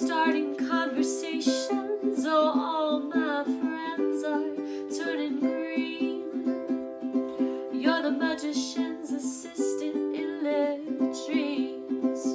starting conversations. Oh, all my friends are turning green. You're the magician's assistant in their dreams.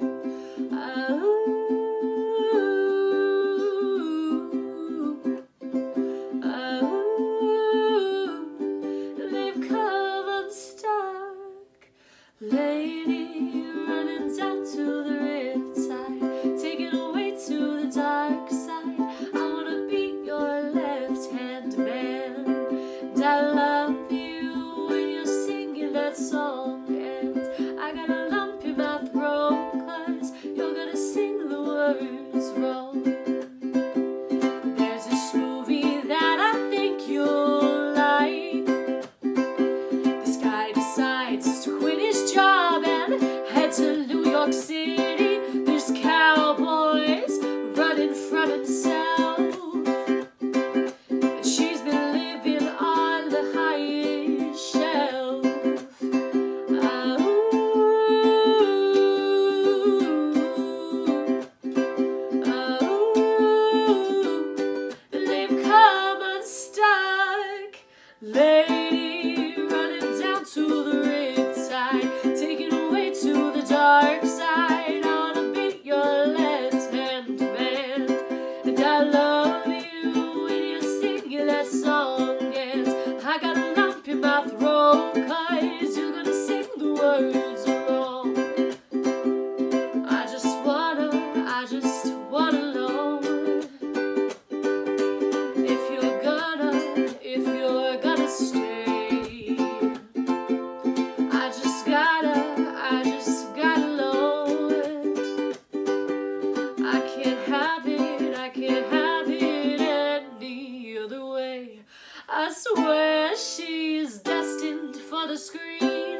They've come unstuck, lady, running down to the Riptide, taken away to the dark side. I wanna be your left-hand man, and I love you when you're singing that song. And I got a lump in my throat 'cause you're gonna sing the words wrong. There's this movie that I think you'll like. This guy decides to quit his job and head to New York City. There's cowboys running from himself, and she's been living on the highest shelf. They've come unstuck, lady, running down to the Riptide, taken away to the dark side. I wanna be your left-hand man, and I love you when you're singing that song. And I got a lump in my throat 'cause you're gonna sing the words wrong. I just wanna know if you're gonna stay. I just gotta know. I can't have it any other way. I swear she's destined for the screen.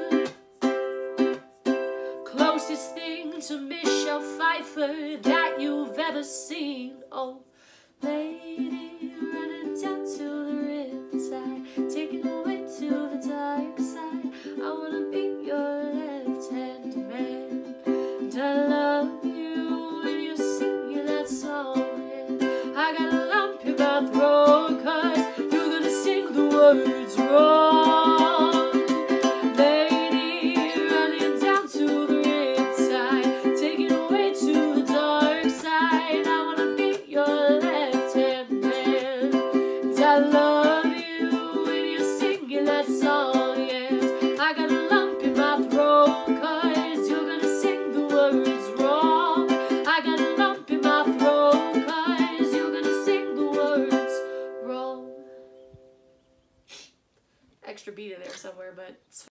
Closest thing to Michelle Pfeiffer that you've ever seen. Oh, lady, running down to the Riptide, taken away to the dark side. I wanna be your left-hand man, and I love you when you're singing that song. And I got a lump in my throat 'cause you're gonna sing the words wrong. Lady, running down to the Riptide, taken away to the dark side. I wanna be your left-hand man, and I love you when you're singing that song. And I got a lump in my throat 'cause you're gonna sing the words wrong. I got a lump in my throat 'cause you're gonna sing the words wrong. Extra beat in there somewhere, but it's